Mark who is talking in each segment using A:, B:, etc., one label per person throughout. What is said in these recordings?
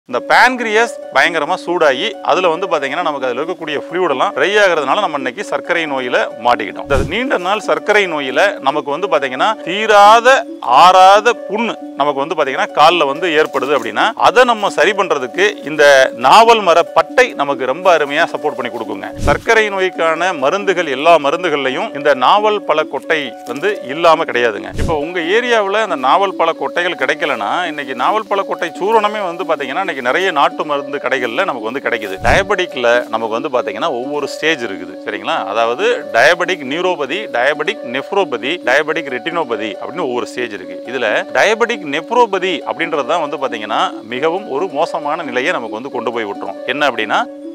A: இந்த pancreas பயங்கரமா சூடாகி அதுல வந்து பாத்தீங்கன்னா நமக்கு அதுல இருக்கக்கூடிய fluid எல்லாம் dry ஆகிறதுனால நம்ம இன்னைக்கு சர்க்கரை நோயில மாட்டிக்கிட்டோம். இந்த நீண்ட நாள் சர்க்கரை நோயில நமக்கு வந்து பாத்தீங்கன்னா தீராத ஆறாத புண்ணு நமக்கு வந்து பாத்தீங்கன்னா கால்ல வந்து ஏற்படுது அப்படின்னா அதை நம்ம சரி பண்றதுக்கு இந்த நாவல் மர பட்டை நமக்கு ரொம்ப அருமையா சப்போர்ட் பண்ணி கொடுக்குங்க. சர்க்கரை நோய்க்கான மருந்துகள் எல்லா மருந்துகள்லையும் இந்த நாவல் பழ கொட்டை வந்து இல்லாம கிடையாதுங்க. இப்போ உங்க ஏரியாவில் இந்த நாவல் பழ கொட்டைகள் கிடைக்கலன்னா இன்னைக்கு நாவல் பழ கொட்டை சூரணமே வந்து பாத்தீங்கன்னா இன்னைக்கு நிறைய நாட்டு மருந்து கடைகள்ல நமக்கு வந்து கிடைக்குது. டயபெட்டிக்ல நமக்கு வந்து பாத்தீங்கன்னா ஒவ்வொரு ஸ்டேஜ் இருக்குது சரிங்களா. அதாவது diabetic neuropathy, diabetic nephropathy, diabetic retinopathy அப்படின்னு ஒவ்வொரு ஸ்டேஜ் இருக்கு. இதுல டயபெட்டிக் நெஃப்ரோபதி அப்படின்றது தான் வந்து பாத்தீங்கன்னா மிகவும் ஒரு மோசமான நிலையை நமக்கு வந்து கொண்டு போய் விட்டுரும். என்ன அப்படின்னா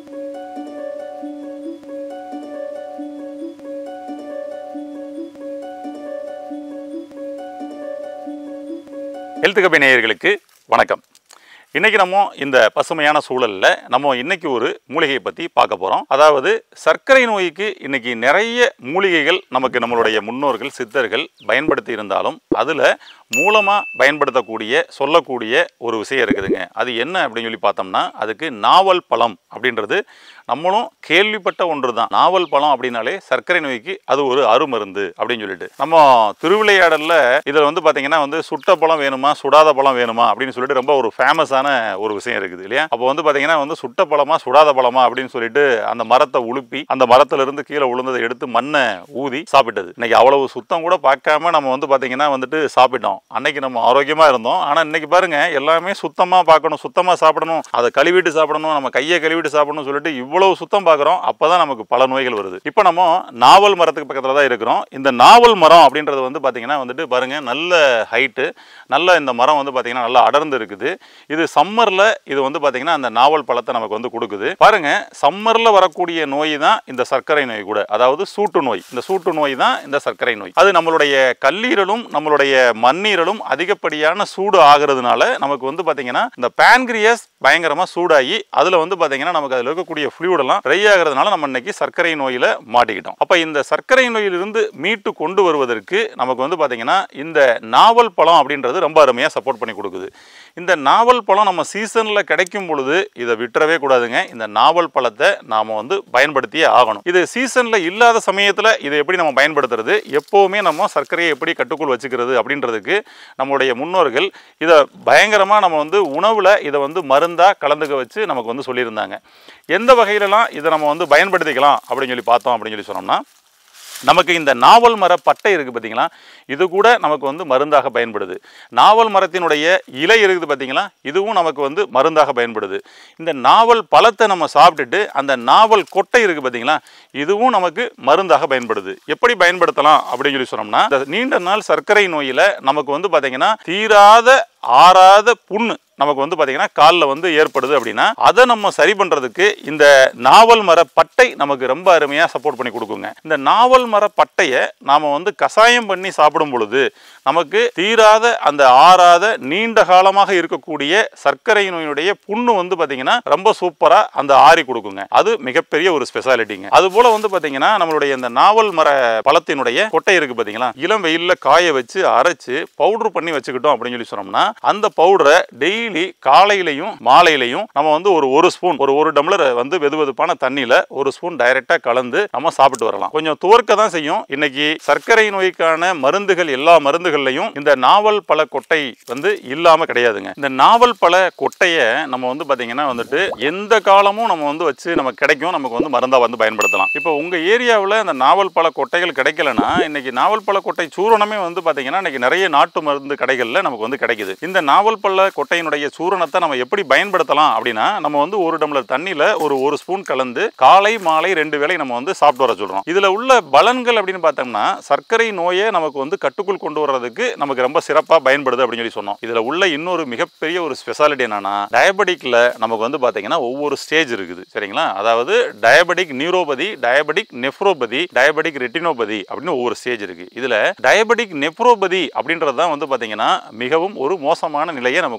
A: ஹெல்த் கபி நேயர்களுக்கு வணக்கம். இன்னைக்கு நம்ம இந்த பசுமையான சூழல்ல நம்ம இன்னைக்கு ஒரு மூலிகையை பத்தி பார்க்க போறோம். அதாவது சர்க்கரை நோய்க்கு இன்னைக்கு நிறைய மூலிகைகள் நமக்கு நம்மளுடைய முன்னோர்கள் சித்தர்கள் பயன்படுத்தி இருந்தாலும் அதுல மூலமா பயன்படுத்தக்கூடிய சொல்லக்கூடிய ஒரு விஷயம் இருக்குதுங்க. அது என்ன அப்படின்னு சொல்லி பார்த்தோம்னா அதுக்கு நாவல் பழம் அப்படின்றது நம்மளும் கேள்விப்பட்ட ஒன்று தான். நாவல் பழம் அப்படின்னாலே சர்க்கரை நோய்க்கு அது ஒரு அருமருந்து அப்படின்னு சொல்லிட்டு நம்ம திருவிளையாடல்ல இதில் வந்து பார்த்தீங்கன்னா வந்து சுட்ட பழம் வேணுமா சுடாத பழம் வேணுமா அப்படின்னு சொல்லிட்டு ரொம்ப ஒரு ஃபேமஸான ஒரு விஷயம் இருக்குது இல்லையா. அப்போ வந்து பார்த்தீங்கன்னா வந்து சுட்ட பழமா சுடாத பழமா அப்படின்னு சொல்லிட்டு அந்த மரத்தை உழுப்பி அந்த மரத்துல இருந்து கீழே விழுந்ததை எடுத்து மண்ணை ஊதி சாப்பிட்டது. இன்னைக்கு அவ்வளவு சுத்தம் கூட பார்க்காம நம்ம வந்து பார்த்தீங்கன்னா வந்துட்டு சாப்பிட்டோம். அன்னைக்கு நம்ம ஆரோக்கியமா இருந்தோம். ஆனா இன்னைக்கு பாருங்க எல்லாமே சுத்தமா பார்க்கணும், சுத்தமா சாப்பிடணும், அதை கழுவிட்டு சாப்பிடணும், நம்ம கையை கழுவிட்டு சாப்பிடணும்னு சொல்லிட்டு இவ்வளவு சுத்தம் பார்க்குறோம். அப்பதான் நமக்கு பல நோய்கள் வருது. இப்போ நம்ம நாவல் மரத்துக்கு பக்கத்துல தான் இருக்கிறோம். இந்த நாவல் மரம் அப்படின்றது வந்து பாத்தீங்கன்னா வந்துட்டு பாருங்க நல்ல ஹைட்டு, நல்ல இந்த மரம் வந்து பாத்தீங்கன்னா நல்லா அடர்ந்து இருக்குது. இது சம்மர்ல இது வந்து பாத்தீங்கன்னா அந்த நாவல் பழத்தை நமக்கு வந்து கொடுக்குது. பாருங்க சம்மர்ல வரக்கூடிய நோய் தான் இந்த சர்க்கரை நோய் கூட, அதாவது சூட்டு நோய். இந்த சூட்டு நோய் தான் இந்த சர்க்கரை நோய். அது நம்மளுடைய கல்லீரலும் நம்மளுடைய மண்ணீரலும் அதிகப்படியான சூடு ஆகிறதுனால நமக்கு வந்து பாத்தீங்கன்னா இந்த pancreas பயங்கரமா சூடாகி அதுல வந்து பாத்தீங்கன்னா நமக்கு அதுல இருக்கக்கூடிய fluid எல்லாம் dry ஆகிறதுனால நம்ம இன்னைக்கு சர்க்கரை நோயில மாட்டிக்கிட்டோம். அப்ப இந்த சர்க்கரை நோயிலிருந்து மீட்டு கொண்டு வருவதற்கு நமக்கு வந்து பாத்தீங்கன்னா இந்த நாவல் பழம் அப்படின்றது ரொம்ப அருமையா சப்போர்ட் பண்ணி கொடுக்குது. இந்த நாவல் பழம் நம்ம சீசன்ல கிடைக்கும் பொழுது இதை விட்டுறவே கூடாதுங்க. இந்த நாவல் பழத்தை நாம வந்து பயன்படுத்தியே ஆகணும். இது சீசன்ல இல்லாத சமயத்துல இதை எப்படி நம்ம பயன்படுத்துறது, எப்பவுமே நம்ம சர்க்கரையை எப்படி கட்டுக்குள் வச்சுக்கிறது அப்படின்றதுக்கு நம்மளுடைய முன்னோர்கள் இதை பயங்கரமா நம்ம வந்து உணவுல இதை வந்து மருந்தா கலந்துக்க வச்சு நமக்கு வந்து சொல்லியிருந்தாங்க. எந்த வகையிலலாம் இதை நம்ம வந்து பயன்படுத்திக்கலாம் அப்படின்னு சொல்லி பார்த்தோம் அப்படின்னு சொல்லி சொன்னோம்னா நமக்கு இந்த நாவல் மர பட்டை இருக்குது பார்த்தீங்களா, இது கூட நமக்கு வந்து மருந்தாக பயன்படுது. நாவல் மரத்தினுடைய இலை இருக்குது பார்த்தீங்களா, இதுவும் நமக்கு வந்து மருந்தாக பயன்படுது. இந்த நாவல் பழத்தை நம்ம சாப்பிட்டுட்டு அந்த நாவல் கொட்டை இருக்குது பார்த்தீங்களா, இதுவும் நமக்கு மருந்தாக பயன்படுது. எப்படி பயன்படுத்தலாம் அப்படின்னு சொல்லி சொன்னோம்னா இந்த நீண்ட நாள் சர்க்கரை நோயில நமக்கு வந்து பார்த்தீங்கன்னா தீராத ஆறாத புண்ணு நமக்கு வந்து பாத்தீங்கன்னா காலில் வந்து ஏற்படுது அப்படின்னா அதை நம்ம சரி பண்றதுக்கு இந்த நாவல் மர பட்டை நமக்கு ரொம்ப அருமையா சப்போர்ட் பண்ணி கொடுக்குங்க. இந்த நாவல் மர பட்டையை நாம வந்து கசாயம் பண்ணி சாப்பிடும் பொழுது நமக்கு தீராத அந்த ஆறாத நீண்ட காலமாக இருக்கக்கூடிய சர்க்கரை நோயினுடைய புண்ணு வந்து பாத்தீங்கன்னா ரொம்ப சூப்பரா அந்த ஆறி கொடுக்குங்க. அது மிகப்பெரிய ஒரு ஸ்பெஷாலிட்டிங்க. அது போல வந்து பாத்தீங்கன்னா நம்மளுடைய இந்த நாவல் மர பழத்தினுடைய கொட்டை இருக்கு பாத்தீங்களா, இளம் வெயில்ல காய வச்சு அரைச்சு பவுடர் பண்ணி வச்சுக்கிட்டோம் அப்படின்னு சொல்லி சொன்னோம்னா அந்த பவுடரை டெய்லி காலையிலையும் மாலையிலையும் நம்ம வந்து ஒரு ஸ்பூன் ஒரு டம்ளர் வந்து வெதுவெதுப்பான தண்ணியில ஒரு ஸ்பூன் டைரக்டா கலந்து நம்ம சாப்பிட்டு வரலாம். கொஞ்சம் துவர்க்க தான் செய்யும். இன்னைக்கு சர்க்கரை நோய்க்கான மருந்துகள் எல்லா மருந்துகள்லையும் இந்த நாவல் பழ கொட்டை வந்து இல்லாம கிடையாதுங்க. இந்த நாவல் பழ கொட்டைய நம்ம வந்து பாத்தீங்கன்னா வந்துட்டு எந்த காலமும் நம்ம வந்து வச்சு நமக்கு கிடைக்கும், நமக்கு வந்து மருந்தா வந்து பயன்படுத்தலாம். இப்போ உங்க ஏரியாவில் இந்த நாவல் பழ கொட்டைகள் கிடைக்கலன்னா இன்னைக்கு நாவல் பழ கொட்டை சூரணமே வந்து பாத்தீங்கன்னா இன்னைக்கு நிறைய நாட்டு மருந்து கடைகள்ல நமக்கு வந்து கிடைக்குது. இந்த நாவல் பழ கொட்டையினுடைய சூரணத்தை நம்ம எப்படி பயன்படுத்தலாம் அப்படின்னா நம்ம வந்து ஒரு டம்ளர் தண்ணியில ஒரு ஸ்பூன் கலந்து காலை மாலை 2 வேளை நம்ம வந்து சாப்பிட்டு வர சொல்றோம். இதுல உள்ள பலன்கள் அப்படின்னு பார்த்தோம்னா சர்க்கரை நோயை நமக்கு வந்து கட்டுக்குள் கொண்டு வர்றதுக்கு நமக்கு ரொம்ப சிறப்பா பயன்படுது அப்படின்னு சொல்லி சொன்னோம். இதுல உள்ள இன்னொரு மிகப்பெரிய ஒரு ஸ்பெஷாலிட்டி என்னன்னா டயபெட்டிக்ல நமக்கு வந்து பாத்தீங்கன்னா ஒவ்வொரு ஸ்டேஜ் இருக்குது சரிங்களா. அதாவது diabetic neuropathy, diabetic nephropathy, diabetic retinopathy அப்படின்னு ஒவ்வொரு ஸ்டேஜ் இருக்கு. இதுல டயபெட்டிக் நெஃப்ரோபதி அப்படின்றது தான் வந்து பாத்தீங்கன்னா மிகவும் ஒரு மோசமான நிலையை நமக்கு வந்து கொண்டு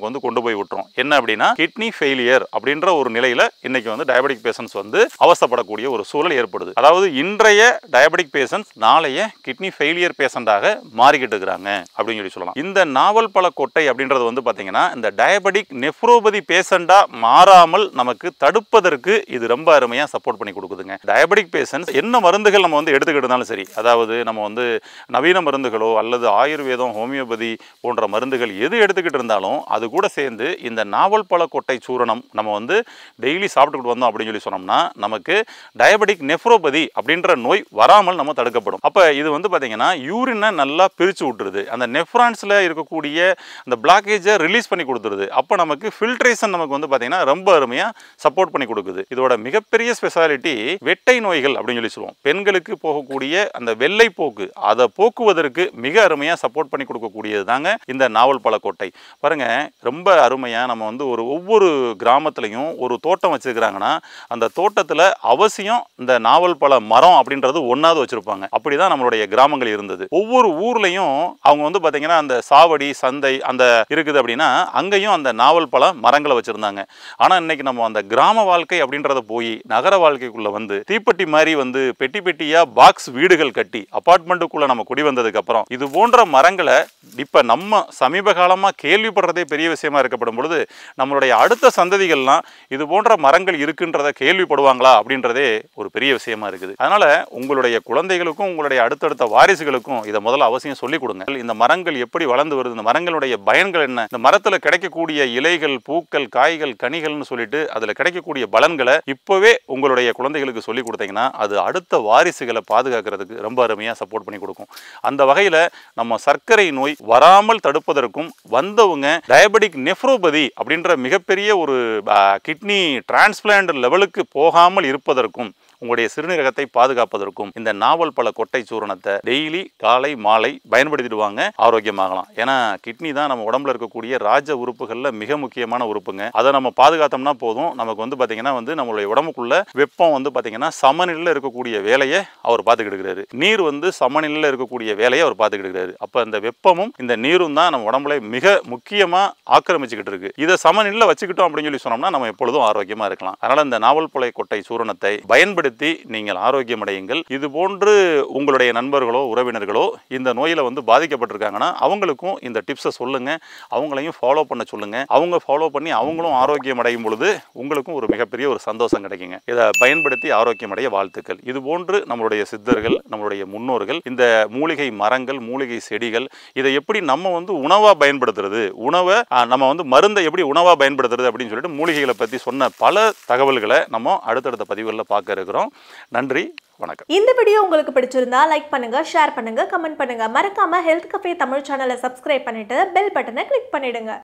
A: போய் விட்டுரும். என்ன அப்படின்னா கிட்னி ஃபெயிலியர் அப்படின்ற ஒரு நிலையில இன்னைக்கு வந்து டயபெட்டிக் பேஷண்ட்ஸ் வந்து அவஸ்தைப்படக்கூடிய ஒரு சூழல் ஏற்படுது. அதாவது இன்றைய டயபெட்டிக் பேஷண்ட்ஸ் நாளைய கிட்னி ஃபெயிலியர் பேஷண்டாக மாறிக்கிட்டு இருக்கிறாங்க அப்படின்னு சொல்லலாம். இந்த நாவல் பழ கொட்டை அப்படின்றது வந்து பாத்தீங்கன்னா இந்த டயபெட்டிக் நெஃப்ரோபதி பேஷண்டா மாறாமல் நமக்கு தடுப்பதற்கு இது ரொம்ப அருமையா சப்போர்ட் பண்ணி கொடுக்குதுங்க. டயபெட்டிக் பேஷண்ட்ஸ் என்ன மருந்துகள் நம்ம வந்து எடுத்துக்கிட்டு இருந்தாலும் சரி, அதாவது நம்ம வந்து நவீன மருந்துகளோ அல்லது ஆயுர்வேதம், ஹோமியோபதி போன்ற மருந்துகள் எது எடுத்துக்கிட்டு இருந்தாலும் அது கூட சேர்ந்து இந்த நாவல் பழ கொட்டை சூரணம் நம்ம வந்து டெய்லி சாப்பிட்டுக்கிட்டு வந்தோம் அப்படின்னு சொன்னோம்னா நமக்கு டயபெட்டிக் நெஃப்ரோபதி அப்படின்ற நோய் வராமல் நம்ம தடுக்கப்படும். அப்ப இது வந்து பாத்தீங்கன்னா யூரினை நல்லா பிரிச்சு விட்டுருது. அந்த நெஃப்ரான்ஸ்ல இருக்கக்கூடிய அந்த பிளாக்கேஜை ரிலீஸ் பண்ணி கொடுத்துருது. அப்ப நமக்கு ஃபில்ட்ரேஷன் நமக்கு வந்து பாத்தீங்கன்னா ரொம்ப அருமையா சப்போர்ட் பண்ணி கொடுக்குது. இதோட மிகப்பெரிய ஸ்பெஷாலிட்டி வெட்டை நோய்கள் அப்படின்னு சொல்லுவோம். பெண்களுக்கு போகக்கூடிய அந்த வெள்ளை போக்கு அதை போக்குவதற்கு மிக அருமையா சப்போர்ட் பண்ணி கொடுக்கக்கூடியது தாங்க இந்த நாவல் பழ கொட்டை. பாருங்க, ரொம்ப அருமையா நம்ம வந்து ஒவ்வொரு கிராமத்திலையும் ஒரு தோட்டம் வச்சிருக்கிறாங்கன்னா அந்த தோட்டத்துல அவசியம் இந்த நாவல் பழ மரம் அப்படின்றது ஒன்னாவது வச்சிருப்பாங்க. அப்படிதான் நம்மளுடைய கிராமங்கள் இருந்தது. ஒவ்வொரு ஊர்லயும் அவங்க வந்து பாத்தீங்கன்னா அந்த சாவடி சந்தை அந்த இருக்குது அப்படின்னா அங்கேயும் அந்த நாவல் பழ மரங்களை வச்சிருந்தாங்க. ஆனா இன்னைக்கு நம்ம அந்த கிராம வாழ்க்கை அப்படின்றத போய் நகர வாழ்க்கைக்குள்ள வந்து தீப்பெட்டி மாதிரி வந்து பெட்டி பெட்டியா பாக்ஸ் வீடுகள் கட்டி அபார்ட்மெண்ட்டுக்குள்ள நம்ம குடி வந்ததுக்கு அப்புறம் இது போன்ற மரங்களை இப்ப நம்ம சமீப காலமா கேள்விப்படுறதே பெரிய விஷயமா இருக்கப்படும் பொழுது நம்மளுடைய அடுத்த சந்ததிகள்லாம் இது போன்ற மரங்கள் இருக்குன்றத கேள்விப்படுவாங்களா அப்படின்றதே ஒரு பெரிய விஷயமா இருக்குது. அதனால உங்களுடைய குழந்தைகளுக்கும் உங்களுடைய அடுத்தடுத்த வாரிசுகளுக்கும் இதை முதல்ல அவசியம் சொல்லிக் கொடுங்க. இந்த மரங்கள் எப்படி வளர்ந்து வருது, இந்த மரங்களுடைய பயன்கள் என்ன, இந்த மரத்துல கிடைக்கக்கூடிய இலைகள், பூக்கள், காய்கள், கனிகள்னு சொல்லிட்டு அதுல கிடைக்கக்கூடிய பலன்களை இப்பவே உங்களுடைய குழந்தைகளுக்கு சொல்லி கொடுத்தீங்கன்னா அது அடுத்த வாரிசுகளை பாதுகாக்கிறதுக்கு ரொம்ப அருமையா சப்போர்ட் பண்ணி கொடுக்கும். அந்த வகையில நம்ம சர்க்கரை நோய் வராமல் தடுப்பதற்கும் வந்தவங்க டயபெட்டிக் நெஃப்ரோபதி அப்படின்ற மிகப்பெரிய ஒரு கிட்னி டிரான்ஸ்பிளான்ட் லெவலுக்கு போகாமல் இருப்பதற்கும் உங்களுடைய சிறுநீரகத்தை பாதுகாப்பதற்கும் இந்த நாவல் பழ கொட்டை சூரணத்தை டெய்லி காலை மாலை பயன்படுத்திடுவாங்க, ஆரோக்கியமாகலாம். ஏன்னா கிட்னி தான் நம்ம உடம்புல இருக்கக்கூடிய ராஜ உறுப்புகள்ல மிக முக்கியமான உறுப்புங்க. அதை நம்ம பாதுகாத்தோம்னா போதும், நமக்கு வந்து பாத்தீங்கன்னா வந்து நம்மளுடைய உடம்புக்குள்ள வெப்பம் வந்து பாத்தீங்கன்னா சமநிலையில் இருக்கக்கூடிய வேலையை அவர் பார்த்துக்கிட்டு இருக்கிறாரு. நீர் வந்து சமநிலையில் இருக்கக்கூடிய வேலையை அவர் பார்த்துக்கிட்டு இருக்கிறாரு. அப்ப இந்த வெப்பமும் இந்த நீரும் தான் நம்ம உடம்புல மிக முக்கியமா ஆக்கிரமிச்சுக்கிட்டு இருக்கு. இதை சமநிலையில் வச்சுக்கிட்டோம் அப்படின்னு சொல்லி சொன்னோம்னா நம்ம எப்பொழுதும் ஆரோக்கியமா இருக்கலாம். அதனால இந்த நாவல் பழ கொட்டை சூரணத்தை பயன்படுத்தி நீங்கள் ஆரோக்கியம் அடையுங்கள். இது போன்று உங்களுடைய நண்பர்களோ உறவினர்களோ இந்த நோயில வந்து பாதிக்கப்பட்டிருக்காங்கன்னா அவங்களுக்கும் இந்த டிப்ஸை சொல்லுங்க, அவங்களையும் ஃபாலோ பண்ண சொல்லுங்க. அவங்க ஃபாலோ பண்ணி அவங்களும் ஆரோக்கியம் அடையும் பொழுது உங்களுக்கும் ஒரு மிகப்பெரிய ஒரு சந்தோஷம் கிடைக்குங்க. இதை பயன்படுத்தி ஆரோக்கியம் அடைய வாழ்த்துக்கள். இது போன்று நம்மளுடைய சித்தர்கள், நம்மளுடைய முன்னோர்கள் இந்த மூலிகை மரங்கள், மூலிகை செடிகள் இதை எப்படி நம்ம வந்து உணவா பயன்படுத்துறது, உணவை நம்ம வந்து மருந்தை எப்படி உணவா பயன்படுத்துறது அப்படின்னு சொல்லிட்டு மூலிகைகளை பற்றி சொன்ன பல தகவல்களை நம்ம அடுத்தடுத்த பதிவுகளில் பார்க்க இருக்கிறோம். நன்றி, வணக்கம்.
B: இந்த வீடியோ உங்களுக்கு பிடிச்சிருந்தா லைக் பண்ணுங்க, ஷேர் பண்ணுங்க, கமெண்ட் பண்ணுங்க. மறக்காம ஹெல்த் கஃபே தமிழ் சேனலை சப்ஸ்கிரைப் பண்ணிட்டு பெல் பட்டனை கிளிக் பண்ணிடுங்க.